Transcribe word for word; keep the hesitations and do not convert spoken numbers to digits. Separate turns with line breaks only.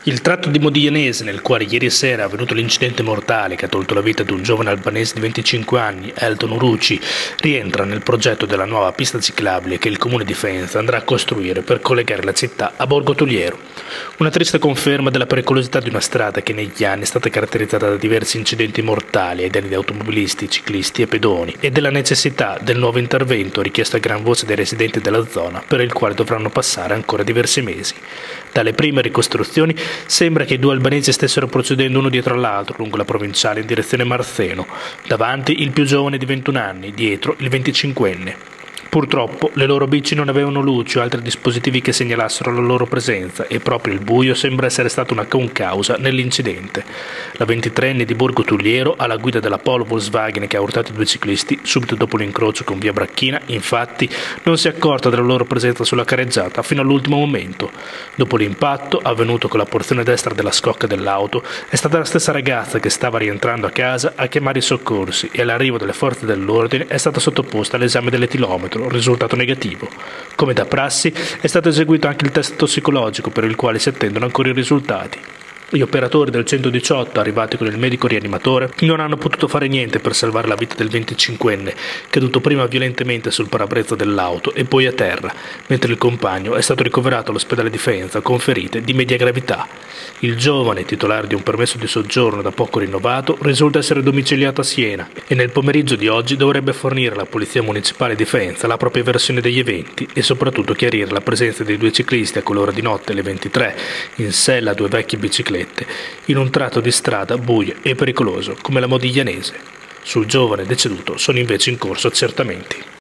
Il tratto di Modiglianese, nel quale ieri sera è avvenuto l'incidente mortale che ha tolto la vita ad un giovane albanese di venticinque anni, Elton Uruci, rientra nel progetto della nuova pista ciclabile che il comune di Faenza andrà a costruire per collegare la città a Borgo Togliero. Una triste conferma della pericolosità di una strada che negli anni è stata caratterizzata da diversi incidenti mortali ai danni di automobilisti, ciclisti e pedoni, e della necessità del nuovo intervento richiesto a gran voce dai residenti della zona, per il quale dovranno passare ancora diversi mesi. Dalle prime ricostruzioni sembra che i due albanesi stessero procedendo uno dietro l'altro lungo la provinciale in direzione Marzeno, davanti il più giovane di ventuno anni, dietro il venticinquenne. Purtroppo le loro bici non avevano luci o altri dispositivi che segnalassero la loro presenza e proprio il buio sembra essere stata una concausa nell'incidente. La ventitreenne di Borgo Togliero, alla guida della Polo Volkswagen che ha urtato i due ciclisti subito dopo l'incrocio con via Bracchina, infatti non si è accorta della loro presenza sulla careggiata fino all'ultimo momento. Dopo l'impatto, avvenuto con la porzione destra della scocca dell'auto, è stata la stessa ragazza che stava rientrando a casa a chiamare i soccorsi e all'arrivo delle forze dell'ordine è stata sottoposta all'esame dell'etilometro, risultato negativo. Come da prassi è stato eseguito anche il test tossicologico per il quale si attendono ancora i risultati. Gli operatori del centodiciotto, arrivati con il medico rianimatore, non hanno potuto fare niente per salvare la vita del venticinquenne, caduto prima violentemente sul parabrezza dell'auto e poi a terra, mentre il compagno è stato ricoverato all'ospedale di Faenza con ferite di media gravità. Il giovane, titolare di un permesso di soggiorno da poco rinnovato, risulta essere domiciliato a Siena e nel pomeriggio di oggi dovrebbe fornire alla Polizia Municipale di Faenza la propria versione degli eventi e soprattutto chiarire la presenza dei due ciclisti a quell'ora di notte, alle ventitré, in sella a due vecchie biciclette, in un tratto di strada buio e pericoloso come la Modiglianese. Sul giovane deceduto sono invece in corso accertamenti.